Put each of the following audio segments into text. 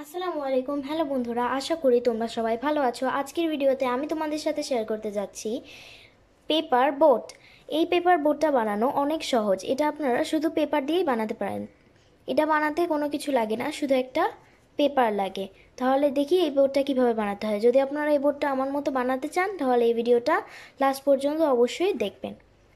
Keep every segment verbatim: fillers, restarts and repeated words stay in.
আসসালামু আলাইকুম। হ্যালো বন্ধুরা, আশা করি তোমরা সবাই ভালো আছো। আজকের ভিডিওতে আমি তোমাদের সাথে শেয়ার করতে যাচ্ছি পেপার বোট। এই পেপার বোটটা বানানো অনেক সহজ। এটা আপনারা শুধু পেপার দিয়েই বানাতে পারেন। এটা বানাতে কোনো কিছু লাগে না, শুধু একটা পেপার লাগে। তাহলে দেখি এই বোটটা কিভাবে বানাতে হয়। যদি আপনারা এই বোটটা আমার মতো বানাতে চান তাহলে এই ভিডিওটা লাস্ট পর্যন্ত অবশ্যই দেখবেন।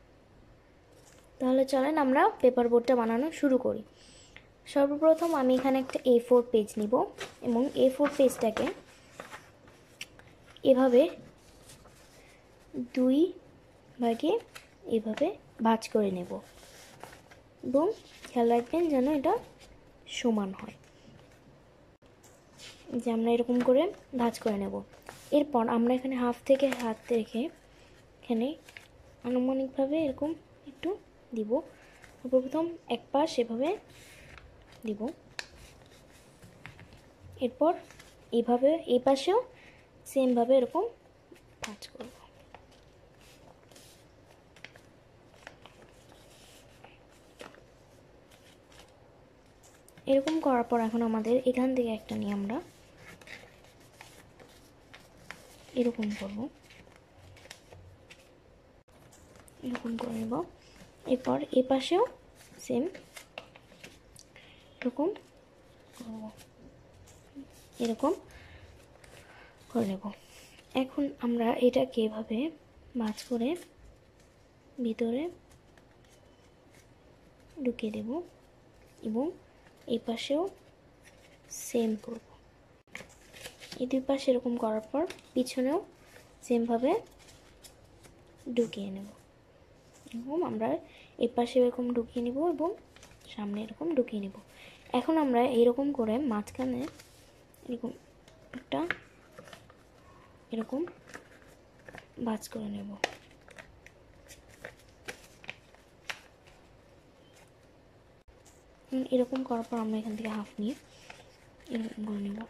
তাহলে চলেন আমরা পেপার বোটটা বানানো শুরু করি। সর্বপ্রথম আমি এখানে একটা এ ফোর পেজ নিব এবং এ ফোর পেজটাকে এভাবে দুই ভাগে এভাবে ভাঁজ করে নেব এবং খেয়াল রাখবেন যেন এটা সমান হয়, যে আমরা এরকম করে ভাঁজ করে নেব। এরপর আমরা এখানে হাফ থেকে হাত রেখে এখানে আনুমানিকভাবে এরকম একটু দিব। সর্বপ্রথম এক পাশ এভাবে দিব, এরপর এইভাবে এই পাশেও সেমভাবে এরকম ভাঁজ করব। এরকম করার পর এখন আমাদের এখান থেকে একটা নিয়ে আমরা এরকম করব, এরকম করে নেব। এরপর এই পাশেও সেম এরকম করব, এরকম করে নেব। এখন আমরা এটাকে এভাবে ভাঁজ করে ভিতরে ঢুকিয়ে দেব এবং এই পাশেও সেম করব। এই দুই পাশে এরকম করার পর পিছনেও সেমভাবে ঢুকিয়ে নেব। এরকম আমরা এই পাশে এরকম ঢুকিয়ে নেব এবং সামনে এরকম ঢুকিয়ে নেব। এখন আমরা এরকম করে মাঝখানে এরকম একটা এরকম ভাঁজ করে নেব। এরকম করার পর আমরা এখান থেকে হাফ নিয়ে এরকম করে নেব।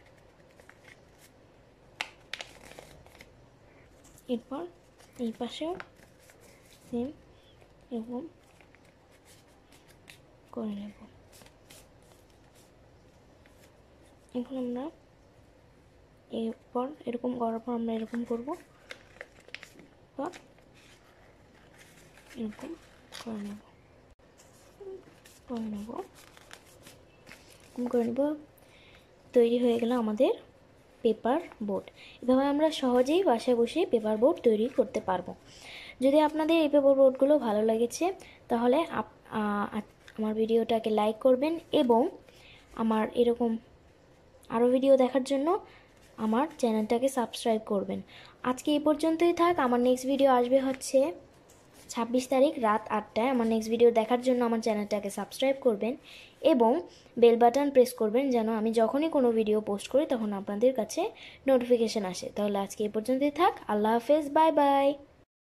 এরপর এই পাশেও সেম এরকম করে নেব। এখন আমরা এরপর এরকম করার পর আমরা এরকম করব, পর এরকম করে নেব করে নেব এরকম করে নেব। তৈরি হয়ে গেল আমাদের পেপার বোট। এভাবে আমরা সহজেই বাসায় বসে পেপার বোট তৈরি করতে পারবো। যদি আপনাদের এই পেপার বোটগুলো ভালো লেগেছে তাহলে আমার ভিডিওটাকে লাইক করবেন এবং আমার এরকম আরও ভিডিও দেখার জন্য আমার চ্যানেলটাকে সাবস্ক্রাইব করবেন। আজকে এই পর্যন্তই থাক। আমার নেক্সট ভিডিও আসবে হচ্ছে ছাব্বিশ তারিখ রাত আটটায়। আমার নেক্সট ভিডিও দেখার জন্য আমার চ্যানেলটাকে সাবস্ক্রাইব করবেন এবং বেল বাটন প্রেস করবেন যেন আমি যখনই কোনো ভিডিও পোস্ট করি তখন আপনাদের কাছে নোটিফিকেশান আসে। তাহলে আজকে এই পর্যন্তই থাক। আল্লাহ হাফেজ, বাই বাই।